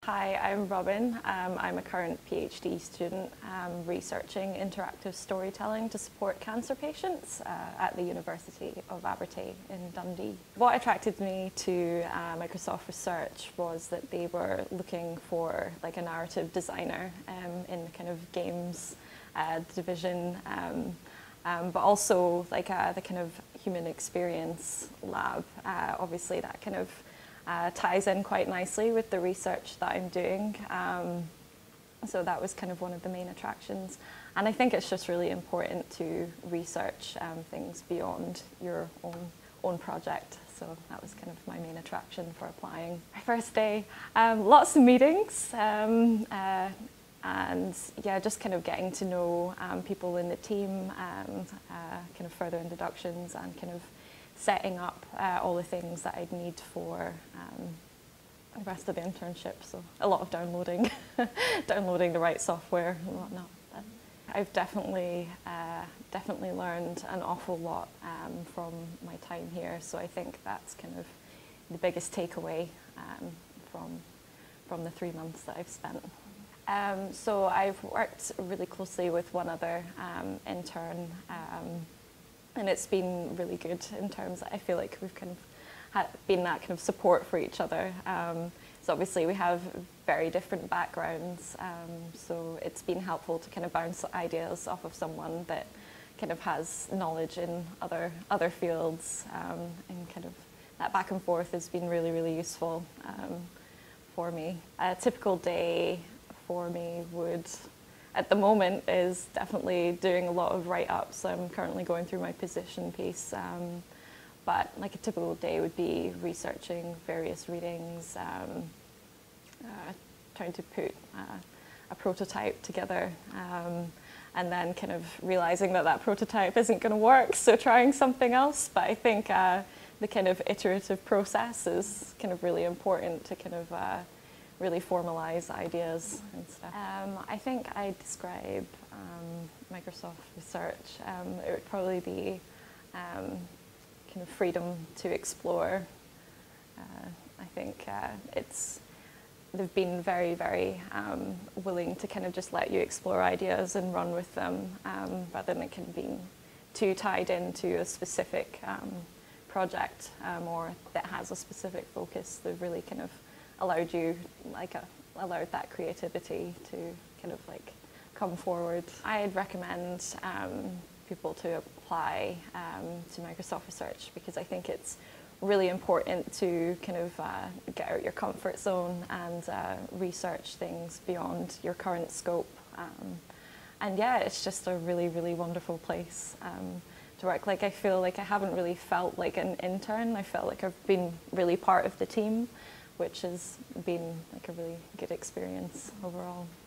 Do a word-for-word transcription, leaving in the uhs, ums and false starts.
Hi, I'm Robyn. Um, I'm a current PhD student um, researching interactive storytelling to support cancer patients uh, at the University of Abertay in Dundee. What attracted me to uh, Microsoft Research was that they were looking for like a narrative designer um, in the kind of games uh, division, um, um, but also like uh, the kind of human experience lab. Uh, obviously, that kind of Uh, ties in quite nicely with the research that I'm doing. Um, so that was kind of one of the main attractions. And I think it's just really important to research um, things beyond your own, own project. So that was kind of my main attraction for applying. My first day, um, lots of meetings. Um, uh, and yeah, just kind of getting to know um, people in the team, and uh, kind of further introductions and kind of setting up uh, all the things that I'd need for um, the rest of the internship. So a lot of downloading, downloading the right software and whatnot. But I've definitely, uh, definitely learned an awful lot um, from my time here. So I think that's kind of the biggest takeaway um, from, from the three months that I've spent. Um, so I've worked really closely with one other um, intern. Um, And it's been really good in terms that I feel like we've kind of had been that kind of support for each other. Um, so obviously we have very different backgrounds, um, so it's been helpful to kind of bounce ideas off of someone that kind of has knowledge in other other fields, um, and kind of that back and forth has been really, really useful um, for me. A typical day for me would, at the moment, is definitely doing a lot of write-ups. I'm currently going through my position piece, um, but like a typical day would be researching various readings, um, uh, trying to put uh, a prototype together, um, and then kind of realizing that that prototype isn't going to work, so trying something else. But I think uh, the kind of iterative process is kind of really important to kind of uh, really formalize ideas and stuff. Um, I think I describe um, Microsoft Research. Um, it would probably be um, kind of freedom to explore. Uh, I think uh, it's they've been very, very um, willing to kind of just let you explore ideas and run with them, um, rather than it kind of being too tied into a specific um, project um, or that has a specific focus. They've really kind of allowed you, like, a, allowed that creativity to kind of like come forward. I'd recommend um, people to apply um, to Microsoft Research because I think it's really important to kind of uh, get out your comfort zone and uh, research things beyond your current scope. Um, and yeah, it's just a really, really wonderful place um, to work. Like, I feel like I haven't really felt like an intern. I felt like I've been really part of the team, which has been like a really good experience overall.